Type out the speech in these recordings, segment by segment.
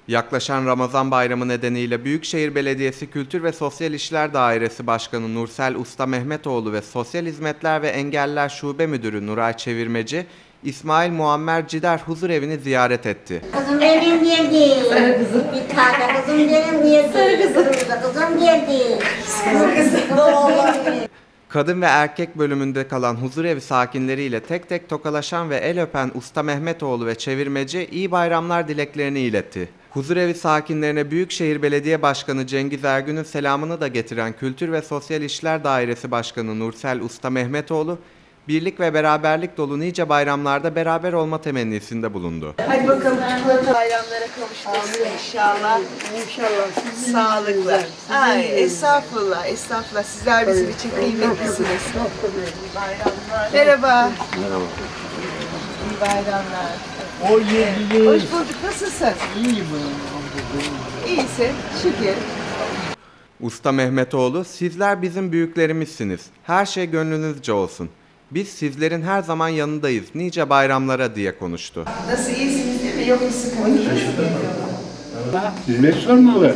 Yaklaşan Ramazan Bayramı nedeniyle Büyükşehir Belediyesi Kültür ve Sosyal İşler Dairesi Başkanı Nursel Usta Mehmetoğlu ve Sosyal Hizmetler ve Engelliler Şube Müdürü Nuray Çevirmeci, İsmail Muammer Cider Huzurevi'ni ziyaret etti. Kızım benim geldi. Sarı kızım. Bir tane kızım benim geldi. Sarı kızım geldi. Sarı kızım. Kadın ve erkek bölümünde kalan huzurevi sakinleriyle tek tek tokalaşan ve el öpen Usta Mehmetoğlu ve çevirmeci iyi bayramlar dileklerini iletti. Huzurevi sakinlerine Büyükşehir Belediye Başkanı Cengiz Ergün'ün selamını da getiren Kültür ve Sosyal İşler Dairesi Başkanı Nursel Usta Mehmetoğlu, birlik ve beraberlik dolu nice bayramlarda beraber olma temennisinde bulundu. Hadi bakalım çikolata bayramlara kavuştursun inşallah. İnşallah. Sağlıkla. Ay, estağfurullah, estağfurullah. Sizler bizim için kıymetlisiniz. Bayramlar. Merhaba. Merhaba. İyi bayramlar. O yedi. Hoş bulduk. Nasılsın? İyi bu. İyisin. Şükür. Usta Mehmetoğlu, sizler bizim büyüklerimizsiniz. Her şey gönlünüzce olsun. Biz sizlerin her zaman yanındayız, nice bayramlara diye konuştu. Nasıl, iyisiniz değil mi? Yok bir sıkıntı. Hizmet sormalı.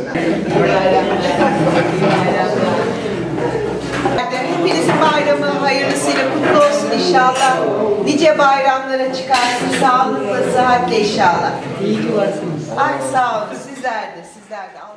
Hepinizin bayramı hayırlısıyla kutlu olsun inşallah. Nice bayramlara çıkarsın, sağlıkla, sıhhatle inşallah. İyi ki varsınız. Ay sağ olun, sizler de.